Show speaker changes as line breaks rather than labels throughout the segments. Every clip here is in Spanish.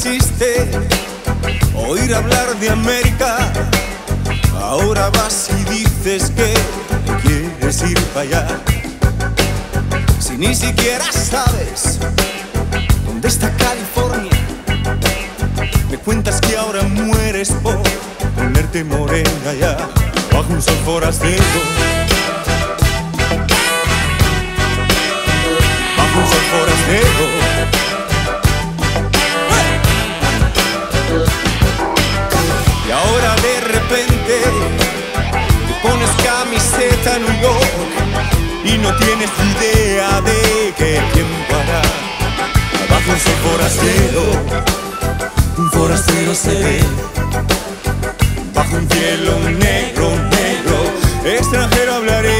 quisiste oír hablar de América, ahora vas y dices que quieres ir para allá. Si ni siquiera sabes dónde está California, me cuentas que ahora mueres por ponerte morena ya bajo un sol forastero, bajo un sol forastero. Y ahora de repente te pones camiseta New York y no tienes idea de qué tiempo hará. Bajo un sol forastero, un forastero se ve, bajo un cielo negro, negro, extranjero hablaré.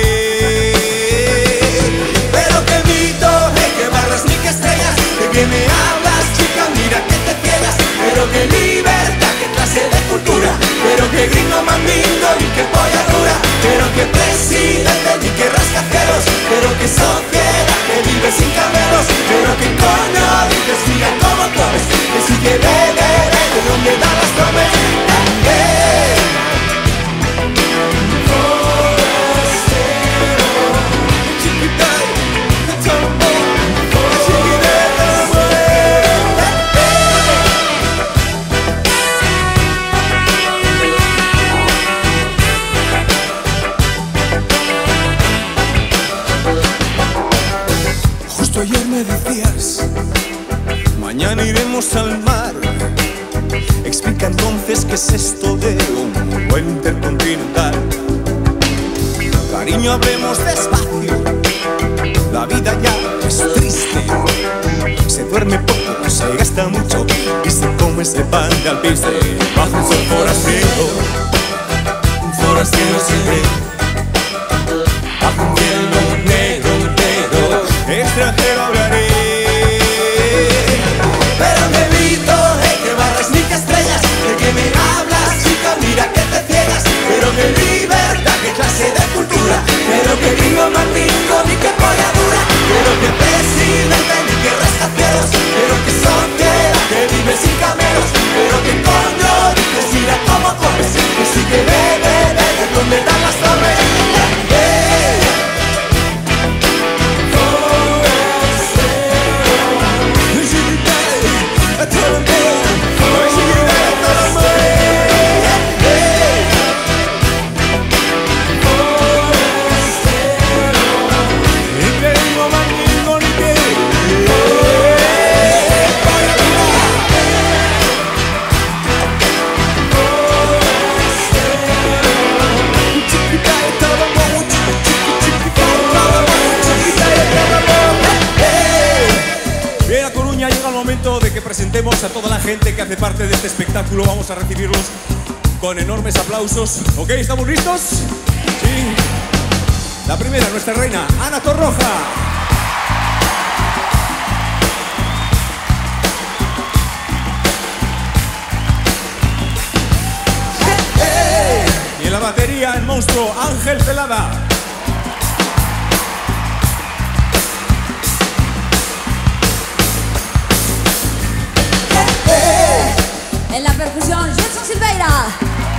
Pero que mito, que barras ni que estrellas, de que me hablas, chica, mira que te ciegas. Pero que libertad, que clase de cultura, pero que gringo mandingo, ni que polla dura, pero que presidente, ni que rascacielos, pero que sociedad, que vive sin camelos, pero que coño dices, mira cómo comes, que sí que bebe, que donde dan las comes. Ayer me decías, mañana iremos al mar. Explica entonces qué es esto de un mundo intercontinental. Cariño, hablemos despacio, la vida ya es triste. Se duerme poco, se gasta mucho y se come ese pan de alpiste. Bajo un sol forastero, un forastero se ve, bajo un cielo negro, negro, extranjero hablaré. Pero me grito, que barras ni que estrellas, de que me hablas, chica, mira que te ciegas. Pero que libertad, que clase de cultura, pero que gringo mandingo, ni que polla dura, pero que presidente, ni que rascacielos, pero que sociedad, que vive sin camelos, pero que coño dices, mira cómo comes, que sí que bebe, de donde dan las tomes. Presentemos a toda la gente que hace parte de este espectáculo. Vamos a recibirlos con enormes aplausos. ¿Ok? ¿Estamos listos? Sí. La primera, nuestra reina, Ana Torroja. Y en la batería, el monstruo Ángel Celada.
En la percusión, Gelson Silveira.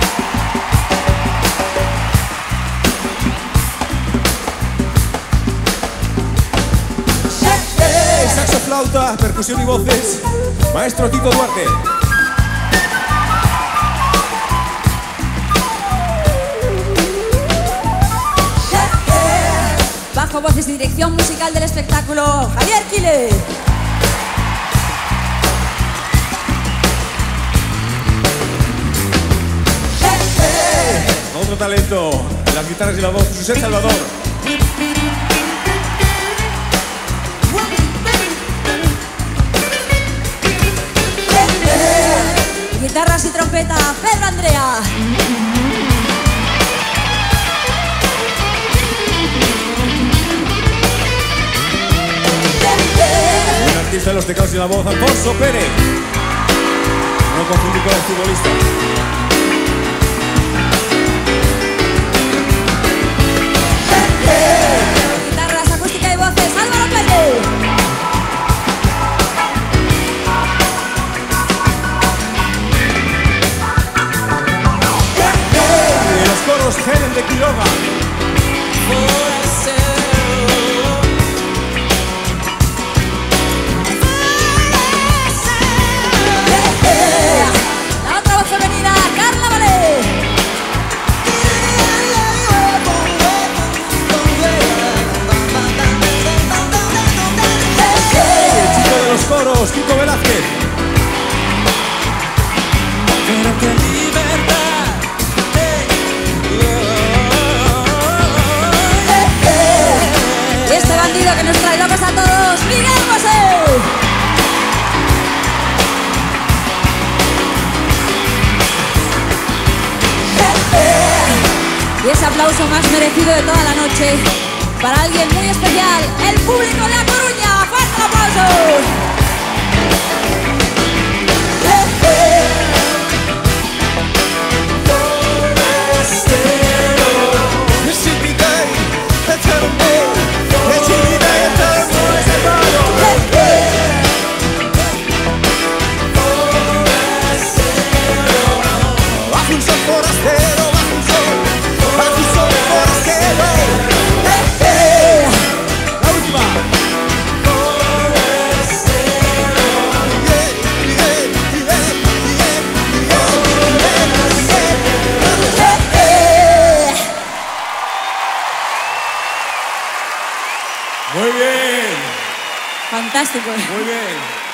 Saxo, flauta, percusión y voces, maestro Tito Duarte.
Bajo, voces y dirección musical del espectáculo, Javier Quile.
Otro talento, las guitarras y la voz, José Salvador.
Guitarras y trompeta, Pedro Andrea.
Un artista de los teclados y la voz, Alfonso Pérez. No confundir con el futbolista.
Guitarras, acústica y voces, Álvaro Pérez.
coros Helen de Quiroga.
La otra voz femenina, Carla Valé.
El chico de los coros, Kiko Velázquez.
Pero qué libertad.
Y este bandido que nos trae locos a todos, Miguel Bosé. Y ese aplauso más merecido de toda la noche para alguien muy especial, el público de A Coruña. ¡Fuerte el aplauso!
Muy bien.
Fantástico.
Muy bien.